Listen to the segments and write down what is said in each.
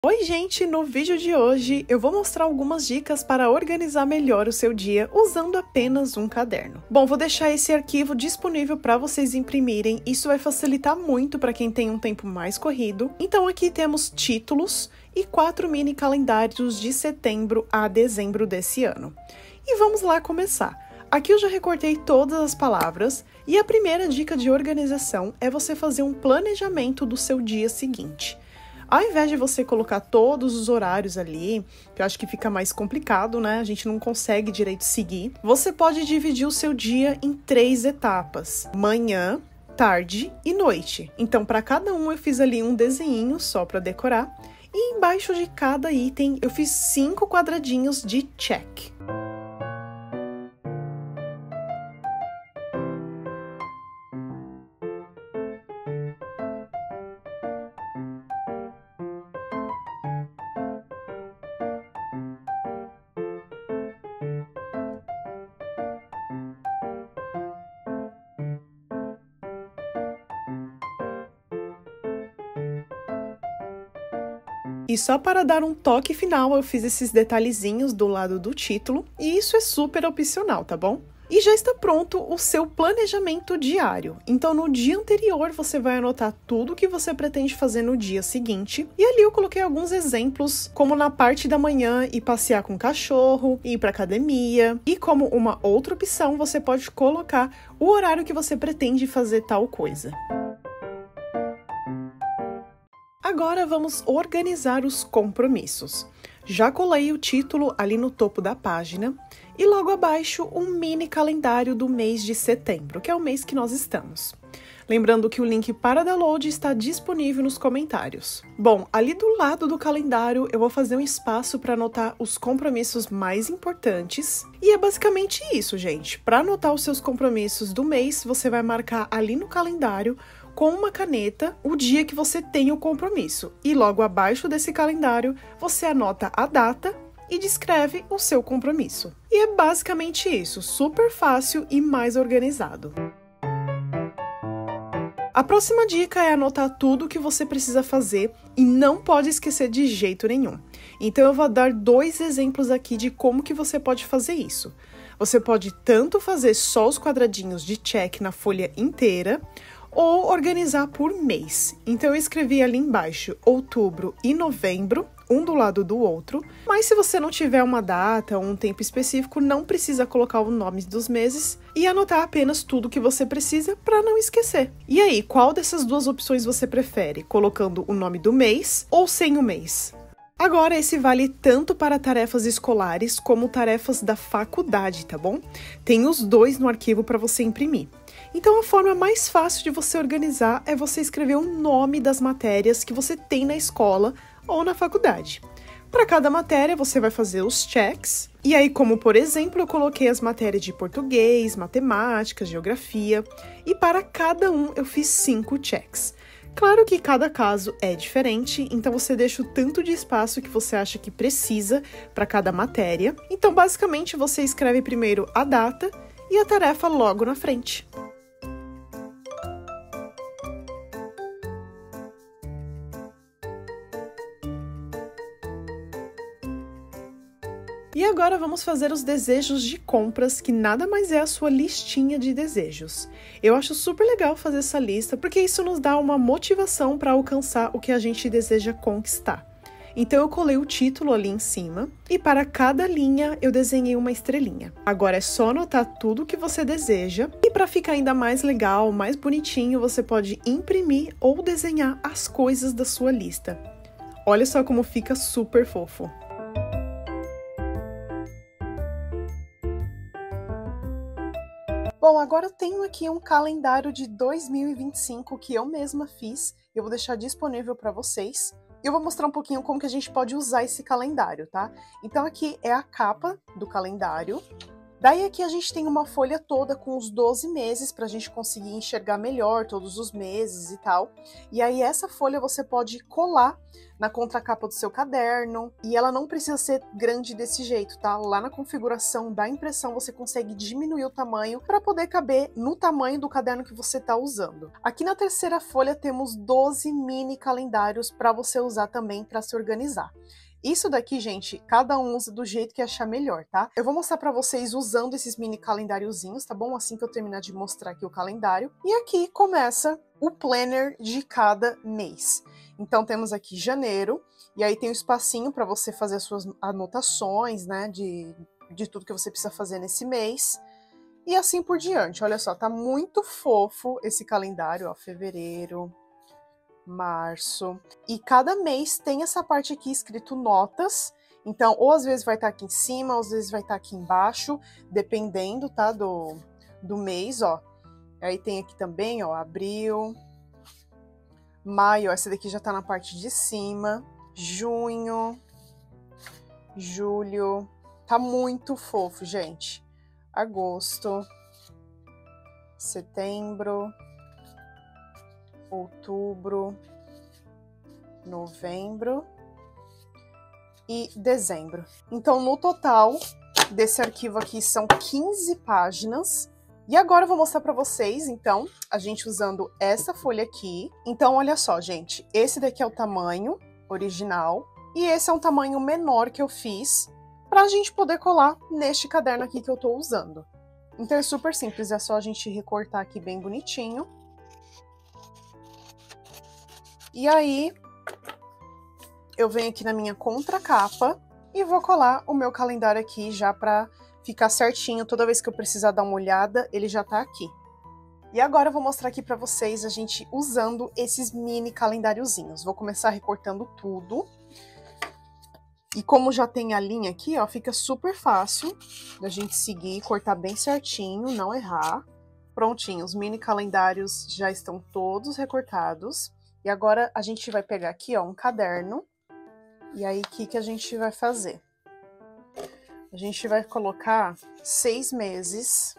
Oi gente, no vídeo de hoje eu vou mostrar algumas dicas para organizar melhor o seu dia usando apenas um caderno. Bom, vou deixar esse arquivo disponível para vocês imprimirem, isso vai facilitar muito para quem tem um tempo mais corrido. Então aqui temos títulos e 4 mini calendários de setembro a dezembro desse ano. E vamos lá começar. Aqui eu já recortei todas as palavras e a primeira dica de organização é você fazer um planejamento do seu dia seguinte. Ao invés de você colocar todos os horários ali, que eu acho que fica mais complicado, né? A gente não consegue direito seguir. Você pode dividir o seu dia em 3 etapas: manhã, tarde e noite. Então, para cada um eu fiz ali um desenho só para decorar. E embaixo de cada item eu fiz 5 quadradinhos de check. E só para dar um toque final, eu fiz esses detalhezinhos do lado do título, e isso é super opcional, tá bom? E já está pronto o seu planejamento diário. Então, no dia anterior, você vai anotar tudo o que você pretende fazer no dia seguinte. E ali eu coloquei alguns exemplos, como na parte da manhã ir passear com o cachorro, ir para academia. E como uma outra opção, você pode colocar o horário que você pretende fazer tal coisa. Agora vamos organizar os compromissos. Já colei o título ali no topo da página e logo abaixo um mini calendário do mês de setembro, que é o mês que nós estamos. Lembrando que o link para download está disponível nos comentários. Bom, ali do lado do calendário eu vou fazer um espaço para anotar os compromissos mais importantes. E é basicamente isso, gente. Para anotar os seus compromissos do mês, você vai marcar ali no calendário com uma caneta o dia que você tem o compromisso. E logo abaixo desse calendário, você anota a data e descreve o seu compromisso. E é basicamente isso, super fácil e mais organizado. A próxima dica é anotar tudo o que você precisa fazer e não pode esquecer de jeito nenhum. Então eu vou dar 2 exemplos aqui de como que você pode fazer isso. Você pode tanto fazer só os quadradinhos de check na folha inteira, ou organizar por mês. Então eu escrevi ali embaixo outubro e novembro, um do lado do outro, mas se você não tiver uma data ou um tempo específico, não precisa colocar o nome dos meses e anotar apenas tudo que você precisa para não esquecer. E aí, qual dessas 2 opções você prefere? Colocando o nome do mês ou sem o mês? Agora, esse vale tanto para tarefas escolares como tarefas da faculdade, tá bom? Tem os 2 no arquivo para você imprimir. Então, a forma mais fácil de você organizar é você escrever o nome das matérias que você tem na escola ou na faculdade. Para cada matéria, você vai fazer os checks. E aí, como por exemplo, eu coloquei as matérias de português, matemática, geografia. E para cada um, eu fiz 5 checks. Claro que cada caso é diferente, então você deixa o tanto de espaço que você acha que precisa para cada matéria. Então, basicamente, você escreve primeiro a data e a tarefa logo na frente. E agora vamos fazer os desejos de compras, que nada mais é a sua listinha de desejos. Eu acho super legal fazer essa lista, porque isso nos dá uma motivação para alcançar o que a gente deseja conquistar. Então eu colei o título ali em cima, e para cada linha eu desenhei uma estrelinha. Agora é só anotar tudo o que você deseja, e para ficar ainda mais legal, mais bonitinho, você pode imprimir ou desenhar as coisas da sua lista. Olha só como fica super fofo. Bom, agora eu tenho aqui um calendário de 2025 que eu mesma fiz. Eu vou deixar disponível para vocês. Eu vou mostrar um pouquinho como que a gente pode usar esse calendário, tá? Então aqui é a capa do calendário. Daí aqui a gente tem uma folha toda com os 12 meses para a gente conseguir enxergar melhor todos os meses e tal. E aí essa folha você pode colar na contracapa do seu caderno e ela não precisa ser grande desse jeito, tá? Lá na configuração da impressão você consegue diminuir o tamanho para poder caber no tamanho do caderno que você está usando. Aqui na terceira folha temos 12 mini calendários para você usar também para se organizar. Isso daqui, gente, cada um usa do jeito que achar melhor, tá? Eu vou mostrar pra vocês usando esses mini calendáriozinhos, tá bom? Assim que eu terminar de mostrar aqui o calendário. E aqui começa o planner de cada mês. Então temos aqui janeiro, e aí tem um espacinho para você fazer as suas anotações, né, de tudo que você precisa fazer nesse mês. E assim por diante. Olha só, tá muito fofo esse calendário, ó, fevereiro, março, e cada mês tem essa parte aqui escrito notas, então ou às vezes vai estar aqui em cima, ou às vezes vai estar aqui embaixo, dependendo, tá, do mês, ó. Aí tem aqui também, ó, abril, maio, ó, essa daqui já tá na parte de cima, junho, julho, tá muito fofo, gente, agosto, setembro, outubro, novembro e dezembro. Então, no total desse arquivo aqui são 15 páginas. E agora eu vou mostrar para vocês, então, a gente usando essa folha aqui. Então, olha só, gente, esse daqui é o tamanho original e esse é um tamanho menor que eu fiz para a gente poder colar neste caderno aqui que eu tô usando. Então, é super simples, é só a gente recortar aqui bem bonitinho. E aí, eu venho aqui na minha contracapa e vou colar o meu calendário aqui já para ficar certinho. Toda vez que eu precisar dar uma olhada, ele já tá aqui. E agora eu vou mostrar aqui para vocês a gente usando esses mini calendáriozinhos. Vou começar recortando tudo. E como já tem a linha aqui, ó, fica super fácil da gente seguir, cortar bem certinho, não errar. Prontinho, os mini calendários já estão todos recortados. E agora a gente vai pegar aqui, ó, um caderno. E aí, o que a gente vai fazer? A gente vai colocar 6 meses.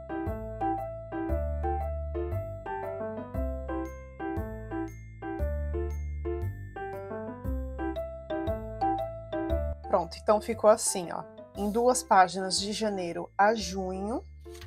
Pronto, então ficou assim, ó. Em 2 páginas de janeiro a junho.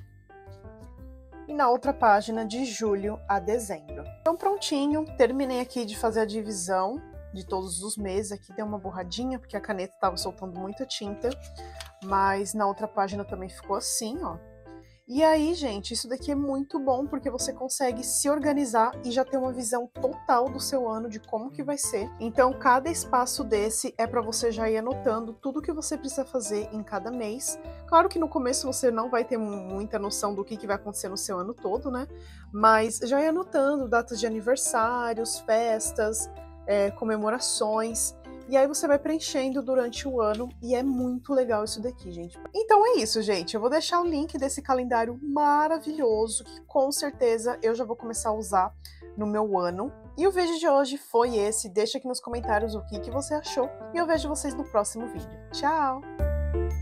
E na outra página de julho a dezembro. Então prontinho, terminei aqui de fazer a divisão de todos os meses. Aqui deu uma borradinha, porque a caneta estava soltando muita tinta, mas na outra página também ficou assim, ó. E aí, gente, isso daqui é muito bom, porque você consegue se organizar e já ter uma visão total do seu ano, de como que vai ser. Então, cada espaço desse é para você já ir anotando tudo que você precisa fazer em cada mês. Claro que no começo você não vai ter muita noção do que vai acontecer no seu ano todo, né? Mas já ir anotando datas de aniversários, festas, comemorações. E aí você vai preenchendo durante o ano e é muito legal isso daqui, gente. Então é isso, gente. Eu vou deixar o link desse calendário maravilhoso que com certeza eu já vou começar a usar no meu ano. E o vídeo de hoje foi esse. Deixa aqui nos comentários o que você achou e eu vejo vocês no próximo vídeo. Tchau!